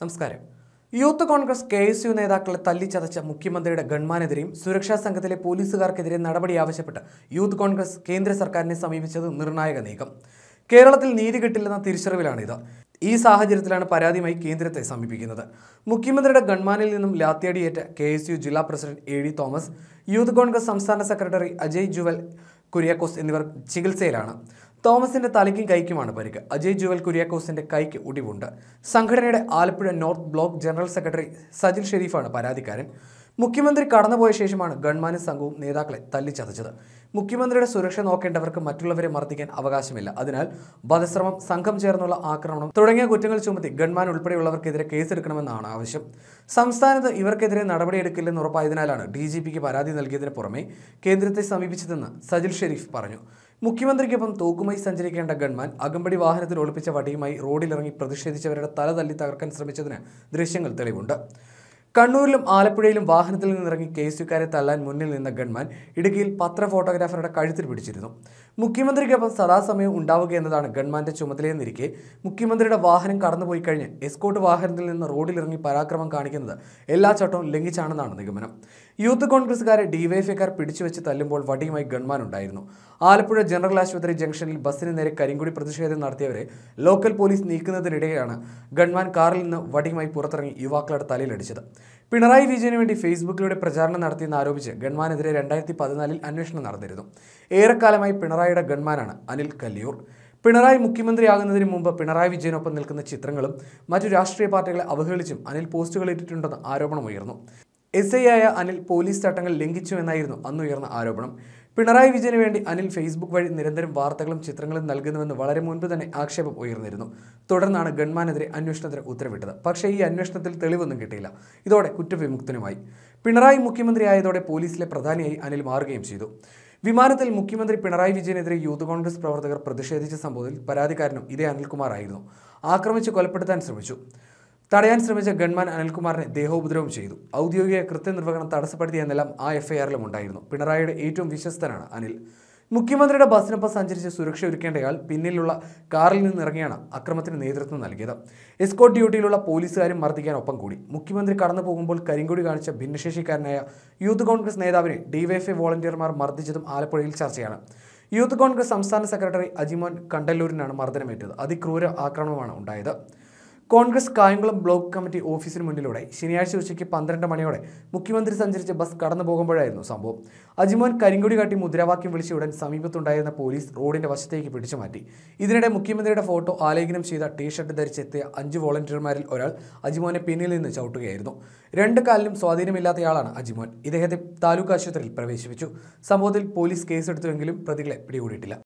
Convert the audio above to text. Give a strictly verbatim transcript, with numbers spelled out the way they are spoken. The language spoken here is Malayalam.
നമസ്കാരം. Youth Congress K S U നേതാക്കളെ തല്ലിച്ചതച്ച മുഖ്യമന്ത്രിയുടെ ഗൺമാനെതിരെയും സുരക്ഷാ സംഘത്തിലെ പോലീസുകാർക്കെതിരെ നടപടി ആവശ്യപ്പെട്ട് യൂത്ത് കോൺഗ്രസ് കേന്ദ്ര സർക്കാരിനെ സമീപിച്ചത് നിർണായക നീക്കം. കേരളത്തിൽ നീതി കിട്ടില്ലെന്ന തിരിച്ചറിവിലാണിത്. ഈ സാഹചര്യത്തിലാണ് പരാതിയുമായി കേന്ദ്രത്തെ സമീപിക്കുന്നത്. മുഖ്യമന്ത്രിയുടെ ഗൺമാനിൽ നിന്നും ലാത്തിയടിയേറ്റ കെ എസ് യു ജില്ലാ president A D Thomas, youth Congress സംസ്ഥാന സെക്രട്ടറി അജയ് ജുവൽ കുര്യാക്കോസ് എന്നിവർ ചികിത്സയിലാണ്. തോമസിന്റെ തലയ്ക്കും കൈക്കുമാണ് പരിക്ക്. അജയ് ജുവൽ കുര്യാക്കോസിന്റെ കൈക്ക് ഒടിവുണ്ട്. സംഘടനയുടെ Alappuzha north block general secretary Sajil ഷെരീഫാണ് പരാതിക്കാരൻ. മുഖ്യമന്ത്രി കടന്നുപോയ ശേഷമാണ് ഗൺമാനും സംഘവും നേതാക്കളെ തല്ലിച്ചതച്ചത്. മുഖ്യമന്ത്രിയുടെ സുരക്ഷ നോക്കേണ്ടവർക്ക് മറ്റുള്ളവരെ മർദ്ദിക്കാൻ അവകാശമില്ല. അതിനാൽ വധശ്രമം, സംഘം ചേർന്നുള്ള ആക്രമണം തുടങ്ങിയ കുറ്റങ്ങൾ ചുമത്തി ഗൺമാൻ ഉൾപ്പെടെയുള്ളവർക്കെതിരെ കേസെടുക്കണമെന്നാണ് ആവശ്യം. സംസ്ഥാനത്ത് ഇവർക്കെതിരെ നടപടിയെടുക്കില്ലെന്ന് ഉറപ്പായതിനാലാണ് ഡി ജി പിക്ക് പരാതി നൽകിയതിന് പുറമെ കേന്ദ്രത്തെ സമീപിച്ചതെന്ന് സജിൽ ഷെരീഫ് പറഞ്ഞു. മുഖ്യമന്ത്രിക്കൊപ്പം തോക്കുമായി സഞ്ചരിക്കേണ്ട ഗൺമാൻ അകമ്പടി വാഹനത്തിൽ ഒളിപ്പിച്ച വടിയുമായി റോഡിലിറങ്ങി പ്രതിഷേധിച്ചവരുടെ തല തല്ലി തകർക്കാൻ ശ്രമിച്ചതിന് ദൃശ്യങ്ങൾ തെളിവുണ്ട്. കണ്ണൂരിലും ആലപ്പുഴയിലും വാഹനത്തിൽ നിന്നിറങ്ങി കെ എസ് യുക്കാരെ തല്ലാൻ മുന്നിൽ നിന്ന ഗൺമാൻ ഇടുക്കിയിൽ പത്ര ഫോട്ടോഗ്രാഫറുടെ കഴുത്തിൽ പിടിച്ചിരുന്നു. മുഖ്യമന്ത്രിക്കൊപ്പം സദാസമയം ഉണ്ടാവുക എന്നതാണ് ഗൺമാന്റെ ചുമതലയെന്നിരിക്കെ മുഖ്യമന്ത്രിയുടെ വാഹനം കടന്നുപോയി കഴിഞ്ഞ് എസ്കോട്ട് വാഹനത്തിൽ നിന്ന് റോഡിലിറങ്ങി പരാക്രമം കാണിക്കുന്നത് എല്ലാ ചട്ടവും ലംഘിച്ചാണെന്നാണ് നിഗമനം. യൂത്ത് കോൺഗ്രസുകാരെ ഡിവൈഎഫ്ഐക്കാർ പിടിച്ചുവെച്ച് തല്ലുമ്പോൾ വടിയുമായി ഗൺമാൻ ഉണ്ടായിരുന്നു. ആലപ്പുഴ ജനറൽ ആശുപത്രി ജംഗ്ഷനിൽ ബസ്സിന് നേരെ കരിങ്കൊടി പ്രതിഷേധം നടത്തിയവരെ ലോക്കൽ പോലീസ് നീക്കുന്നതിനിടെയാണ് ഗൺമാൻ കാറിൽ നിന്ന് വടിയുമായി പുറത്തിറങ്ങി യുവാക്കളുടെ തലയിലടിച്ചത്. പിണറായി വിജയന് വേണ്ടി ഫേസ്ബുക്കിലൂടെ പ്രചാരണം നടത്തിയെന്ന് ആരോപിച്ച് ഗൺമാനെതിരെ രണ്ടായിരത്തി പതിനാലിൽ അന്വേഷണം നടന്നിരുന്നു. ഏറെക്കാലമായി പിണറായിയുടെ ഗൺമാനാണ് അനിൽ കല്ലിയൂർ. പിണറായി മുഖ്യമന്ത്രിയാകുന്നതിന് മുമ്പ് പിണറായി വിജയനൊപ്പം നിൽക്കുന്ന ചിത്രങ്ങളും മറ്റു രാഷ്ട്രീയ പാർട്ടികളെ അവഹേളിച്ചും അനിൽ പോസ്റ്റുകൾ ഇട്ടിട്ടുണ്ടെന്ന് ആരോപണമുയർന്നു. എസ് ഐ ആയ അനിൽ പോലീസ് ചട്ടങ്ങൾ ലംഘിച്ചു എന്നായിരുന്നു അന്നുയർന്ന ആരോപണം. പിണറായി വിജയന് വേണ്ടി അനിൽ ഫേസ്ബുക്ക് വഴി നിരന്തരം വാർത്തകളും ചിത്രങ്ങളും നൽകുന്നുവെന്ന് വളരെ മുൻപ് തന്നെ ആക്ഷേപം ഉയർന്നിരുന്നു. തുടർന്നാണ് ഗൺമാനെതിരെ അന്വേഷണത്തിന് ഉത്തരവിട്ടത്. പക്ഷേ ഈ അന്വേഷണത്തിൽ തെളിവൊന്നും കിട്ടിയില്ല. ഇതോടെ കുറ്റവിമുക്തനുമായി. പിണറായി മുഖ്യമന്ത്രിയായതോടെ പോലീസിലെ പ്രധാനിയായി അനിൽ മാറുകയും ചെയ്തു. വിമാനത്തിൽ മുഖ്യമന്ത്രി പിണറായി വിജയനെതിരെ യൂത്ത് കോൺഗ്രസ് പ്രവർത്തകർ പ്രതിഷേധിച്ച സംഭവത്തിൽ പരാതിക്കാരനും ഇതേ അനിൽകുമാർ ആയിരുന്നു. ആക്രമിച്ച് കൊലപ്പെടുത്താൻ ശ്രമിച്ചു. തടയാൻ ശ്രമിച്ച ഗൺമാൻ അനിൽകുമാറിനെ ദേഹോപദ്രവം ചെയ്തു. ഔദ്യോഗിക കൃത്യനിർവഹണം തടസ്സപ്പെടുത്തിയെന്നെല്ലാം ആ എഫ്ഐആറിലും ഉണ്ടായിരുന്നു. പിണറായിയുടെ ഏറ്റവും വിശ്വസ്തനാണ് അനിൽ. മുഖ്യമന്ത്രിയുടെ ബസ്സിനൊപ്പം സഞ്ചരിച്ച് സുരക്ഷ ഒരുക്കേണ്ടയാൾ പിന്നിലുള്ള കാറിൽ നിന്നിറങ്ങിയാണ് അക്രമത്തിന് നേതൃത്വം നൽകിയത്. എസ്കോർട്ട് ഡ്യൂട്ടിയിലുള്ള പോലീസുകാരും മർദ്ദിക്കാൻ ഒപ്പം കൂടി. മുഖ്യമന്ത്രി കടന്നു പോകുമ്പോൾ കരിങ്കൊടി കാണിച്ച ഭിന്നശേഷിക്കാരനായ യൂത്ത് കോൺഗ്രസ് നേതാവിനെ ഡിവൈഎഫ്ഐ വോളണ്ടിയർമാർ മർദ്ദിച്ചതും ആലപ്പുഴയിൽ ചർച്ചയാണ്. യൂത്ത് കോൺഗ്രസ് സംസ്ഥാന സെക്രട്ടറി അജിമോൻ കണ്ടല്ലൂരിനാണ് മർദ്ദനമേറ്റത്. അതിക്രൂര ആക്രമണമാണ് ഉണ്ടായത്. കോൺഗ്രസ് കായംകുളം ബ്ലോക്ക് കമ്മിറ്റി ഓഫീസിന് മുന്നിലൂടെ ശനിയാഴ്ച ഉച്ചയ്ക്ക് പന്ത്രണ്ട് മണിയോടെ മുഖ്യമന്ത്രി സഞ്ചരിച്ച ബസ് കടന്നു പോകുമ്പോഴായിരുന്നു സംഭവം. അജിമോൻ കരിങ്കൊടി കാട്ടി മുദ്രാവാക്യം വിളിച്ച ഉടൻ സമീപത്തുണ്ടായിരുന്ന പോലീസ് റോഡിന്റെ വശത്തേക്ക് പിടിച്ചു മാറ്റി. ഇതിനിടെ മുഖ്യമന്ത്രിയുടെ ഫോട്ടോ ആലേഖനം ചെയ്ത ടീഷർട്ട് ധരിച്ചെത്തിയ അഞ്ച് വോളണ്ടിയർമാരിൽ ഒരാൾ അജിമോനെ പിന്നിൽ നിന്ന് ചവിട്ടുകയായിരുന്നു. രണ്ട് കാലിലും സ്വാധീനമില്ലാത്തയാളാണ് അജിമോൻ. ഇദ്ദേഹത്തെ താലൂക്ക് ആശുപത്രിയിൽ പ്രവേശിപ്പിച്ചു. സംഭവത്തിൽ പോലീസ് കേസെടുത്തുവെങ്കിലും പ്രതികളെ പിടികൂടിയിട്ടില്ല.